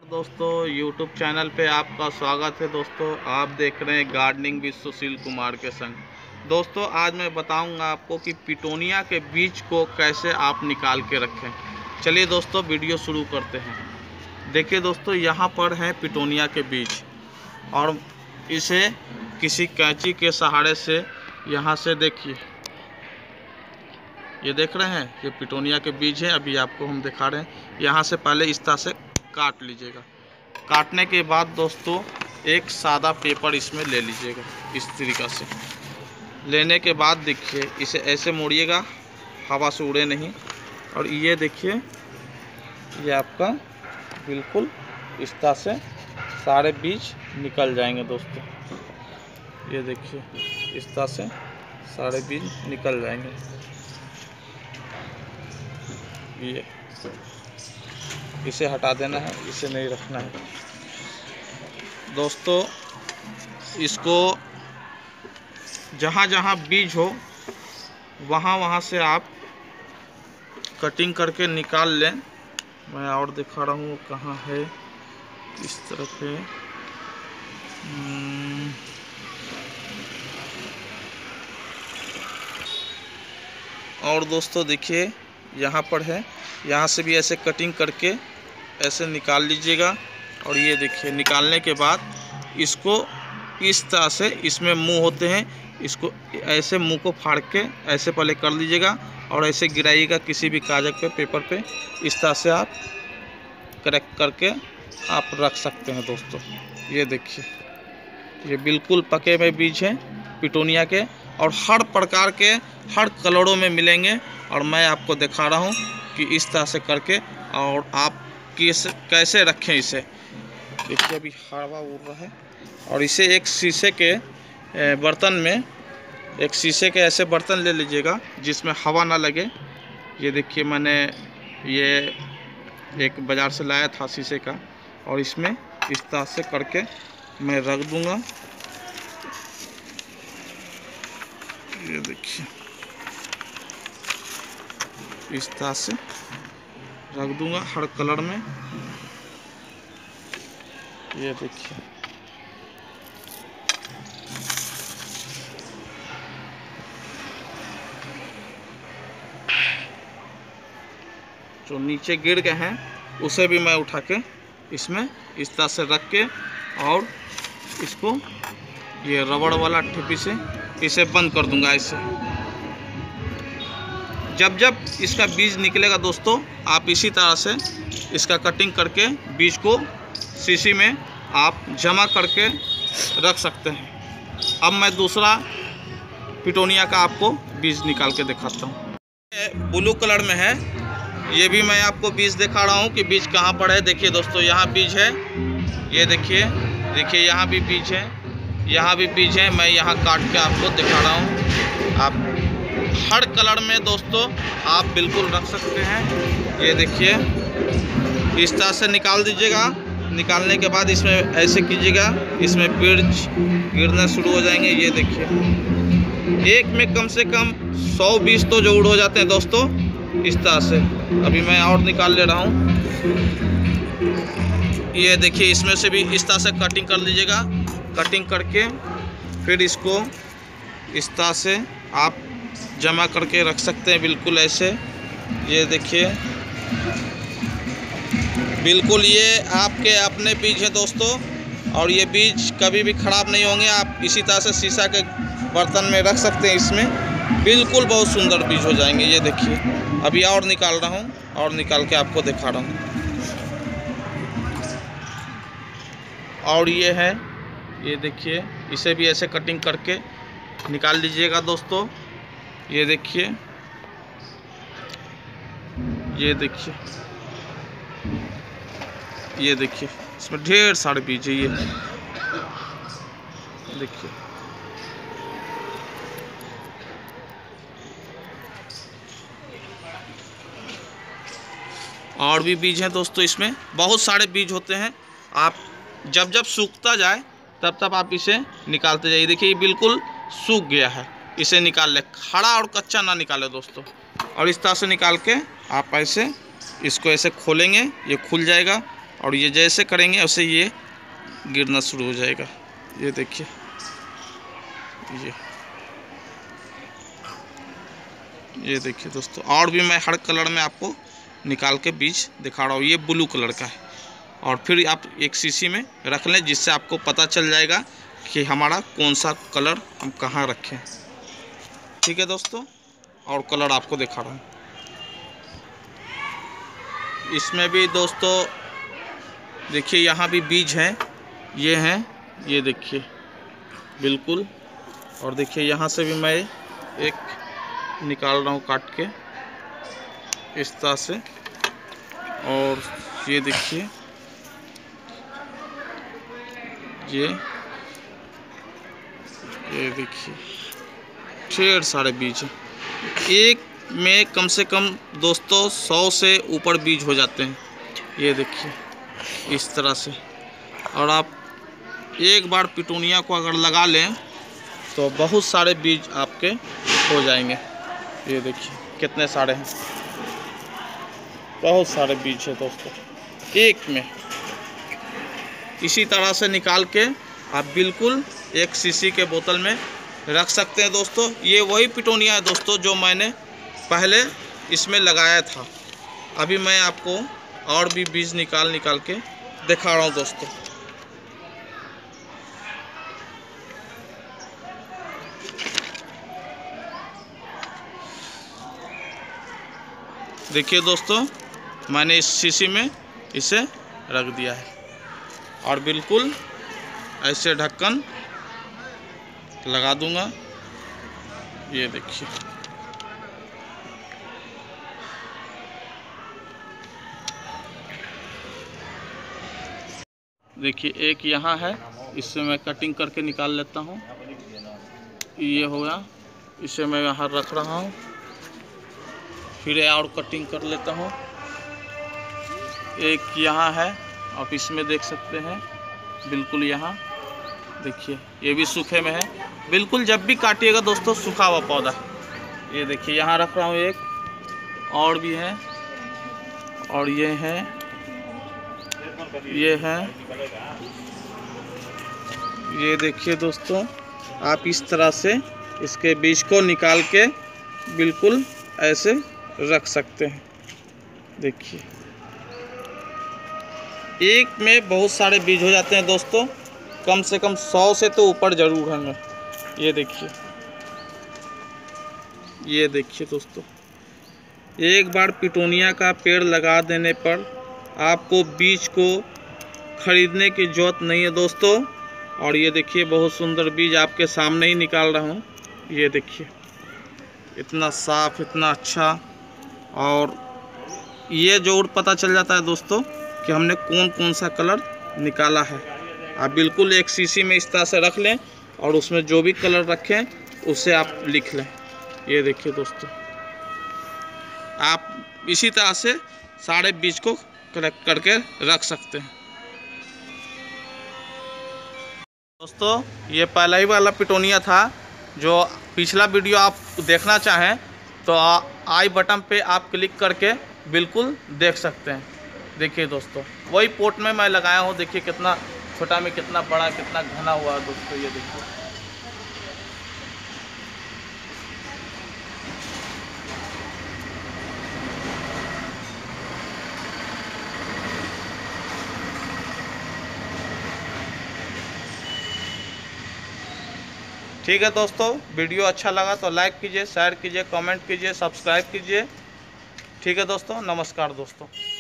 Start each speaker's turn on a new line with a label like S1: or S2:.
S1: दोस्तों YouTube channel पे आपका स्वागत है। दोस्तों आप देख रहे हैं गार्डनिंग विद सुशील कुमार के संग। दोस्तों आज मैं बताऊंगा आपको कि पिटोनिया के बीज को कैसे आप निकाल के रखें। चलिए दोस्तों वीडियो शुरू करते हैं। देखिए दोस्तों यहाँ पर है पिटोनिया के बीज और इसे किसी कैंची के सहारे से यहाँ से देखिए, ये देख रहे हैं, ये पिटोनिया के बीज है। अभी आपको हम दिखा रहे हैं। यहाँ से पहले इस तरह से काट लीजिएगा। काटने के बाद दोस्तों एक सादा पेपर इसमें ले लीजिएगा। इस तरीक़ा से लेने के बाद देखिए इसे ऐसे मोड़िएगा, हवा से उड़े नहीं। और ये देखिए ये आपका बिल्कुल इस तरह से सारे बीज निकल जाएंगे दोस्तों। ये देखिए इस तरह से सारे बीज निकल जाएंगे। ये इसे हटा देना है, इसे नहीं रखना है दोस्तों। इसको जहाँ जहाँ बीज हो वहाँ वहाँ से आप कटिंग करके निकाल लें। मैं और दिखा रहा हूँ कहाँ है, इस तरफ है। और दोस्तों देखिए यहाँ पर है, यहाँ से भी ऐसे कटिंग करके ऐसे निकाल लीजिएगा। और ये देखिए निकालने के बाद इसको इस तरह से, इसमें मुंह होते हैं, इसको ऐसे मुंह को फाड़ के ऐसे पहले कर लीजिएगा और ऐसे गिराइएगा किसी भी कागज पे, पेपर पे। इस तरह से आप क्रैक करके आप रख सकते हैं दोस्तों। ये देखिए ये बिल्कुल पके हुए बीज हैं पिटोनिया के और हर प्रकार के, हर कलरों में मिलेंगे। और मैं आपको दिखा रहा हूँ कि इस तरह से करके और आप कैसे रखें इसे। देखिए अभी हवा उड़ रहा है। और इसे एक शीशे के बर्तन में, एक शीशे के ऐसे बर्तन ले लीजिएगा जिसमें हवा ना लगे। ये देखिए मैंने ये एक बाज़ार से लाया था शीशे का, और इसमें इस तरह से करके मैं रख दूँगा। ये देखिए इस तरह से रख दूंगा हर कलर में। ये देखिए जो नीचे गिर गए हैं उसे भी मैं उठा के इसमें इस तरह से रख के और इसको ये रबड़ वाला ठेपी से इसे बंद कर दूंगा। इसे जब जब इसका बीज निकलेगा दोस्तों, आप इसी तरह से इसका कटिंग करके बीज को शीशी में आप जमा करके रख सकते हैं। अब मैं दूसरा पिटोनिया का आपको बीज निकाल के दिखाता हूँ। ब्लू कलर में है, ये भी मैं आपको बीज दिखा रहा हूँ कि बीज कहाँ पर है। देखिए दोस्तों यहाँ बीज है, ये देखिए, देखिए यहाँ भी बीज है, यहाँ भी बीज है। मैं यहाँ काट के आपको दिखा रहा हूँ। आप हर कलर में दोस्तों आप बिल्कुल रख सकते हैं। ये देखिए इस तरह से निकाल दीजिएगा। निकालने के बाद इसमें ऐसे कीजिएगा, इसमें बीज गिरना शुरू हो जाएंगे। ये देखिए एक में कम से कम 100 बीज तो जरूर हो जाते हैं दोस्तों इस तरह से। अभी मैं और निकाल ले रहा हूँ। ये देखिए इसमें से भी इस तरह से कटिंग कर लीजिएगा। कटिंग करके फिर इसको इस तरह से आप जमा करके रख सकते हैं बिल्कुल ऐसे। ये देखिए बिल्कुल ये आपके अपने बीज हैं दोस्तों, और ये बीज कभी भी ख़राब नहीं होंगे। आप इसी तरह से शीशा के बर्तन में रख सकते हैं, इसमें बिल्कुल बहुत सुंदर बीज हो जाएंगे। ये देखिए अभी और निकाल रहा हूँ, और निकाल के आपको दिखा रहा हूँ। और ये है, ये देखिए इसे भी ऐसे कटिंग करके निकाल लीजिएगा दोस्तों। ये देखिए, ये देखिए, ये देखिए इसमें ढेर सारे बीज है। ये देखिए और भी बीज हैं दोस्तों, इसमें बहुत सारे बीज होते हैं। आप जब जब सूखता जाए तब तब आप इसे निकालते जाइए। देखिए ये बिल्कुल सूख गया है, इसे निकाल ले, खड़ा और कच्चा ना निकाले दोस्तों। और इस तरह से निकाल के आप ऐसे इसको ऐसे खोलेंगे, ये खुल जाएगा। और ये जैसे करेंगे वैसे ये गिरना शुरू हो जाएगा। ये देखिए, ये देखिए दोस्तों। और भी मैं हर कलर में आपको निकाल के बीज दिखा रहा हूँ। ये ब्लू कलर का है। और फिर आप एक शीशी में रख लें, जिससे आपको पता चल जाएगा कि हमारा कौन सा कलर हम कहाँ रखें। ठीक है दोस्तों, और कलर आपको दिखा रहा हूँ। इसमें भी दोस्तों देखिए, यहाँ भी बीज हैं, ये हैं, ये देखिए बिल्कुल। और देखिए यहाँ से भी मैं एक निकाल रहा हूँ काट के इस तरह से। और ये देखिए, ये देखिए ढेर सारे बीज हैं। एक में कम से कम दोस्तों 100 से ऊपर बीज हो जाते हैं। ये देखिए इस तरह से। और आप एक बार पिटूनिया को अगर लगा लें तो बहुत सारे बीज आपके हो जाएंगे। ये देखिए कितने सारे हैं, बहुत सारे बीज है दोस्तों एक में। इसी तरह से निकाल के आप बिल्कुल एक शीशी के बोतल में रख सकते हैं दोस्तों। ये वही पिटोनिया है दोस्तों जो मैंने पहले इसमें लगाया था। अभी मैं आपको और भी बीज निकाल के दिखा रहा हूँ दोस्तों। देखिए दोस्तों, मैंने इस शीशी में इसे रख दिया है और बिल्कुल ऐसे ढक्कन लगा दूंगा। ये देखिए, देखिए एक यहाँ है, इससे मैं कटिंग करके निकाल लेता हूँ। ये हो गया, इसे मैं यहाँ रख रहा हूँ। फिर और कटिंग कर लेता हूँ। एक यहाँ है, आप इसमें देख सकते हैं बिल्कुल। यहाँ देखिए ये भी सूखे में है बिल्कुल। जब भी काटिएगा दोस्तों सूखा हुआ पौधा। ये देखिए यहाँ रख रहा हूँ एक, और भी है, और ये है, ये है। ये देखिए दोस्तों, आप इस तरह से इसके बीज को निकाल के बिल्कुल ऐसे रख सकते हैं। देखिए एक में बहुत सारे बीज हो जाते हैं दोस्तों, कम से कम 100 से तो ऊपर ज़रूर होंगे। ये देखिए, ये देखिए दोस्तों, एक बार पिटूनिया का पेड़ लगा देने पर आपको बीज को खरीदने की ज़रूरत नहीं है दोस्तों। और ये देखिए बहुत सुंदर बीज आपके सामने ही निकाल रहा हूँ। ये देखिए इतना साफ, इतना अच्छा। और ये जरूर पता चल जाता है दोस्तों कि हमने कौन कौन सा कलर निकाला है। आप बिल्कुल एक शीशी में इस तरह से रख लें और उसमें जो भी कलर रखें उसे आप लिख लें। ये देखिए दोस्तों, आप इसी तरह से सारे बीज को कलेक्ट करके रख सकते हैं दोस्तों। ये पहला ही वाला पिटोनिया था। जो पिछला वीडियो आप देखना चाहें तो आई बटन पे आप क्लिक करके बिल्कुल देख सकते हैं। देखिए दोस्तों, वही पोट में मैं लगाया हूँ। देखिए कितना छोटा में कितना बड़ा, कितना घना हुआ है दोस्तों। ये देखिए, ठीक है दोस्तों। वीडियो अच्छा लगा तो लाइक कीजिए, शेयर कीजिए, कमेंट कीजिए, सब्सक्राइब कीजिए। ठीक है दोस्तों, नमस्कार दोस्तों।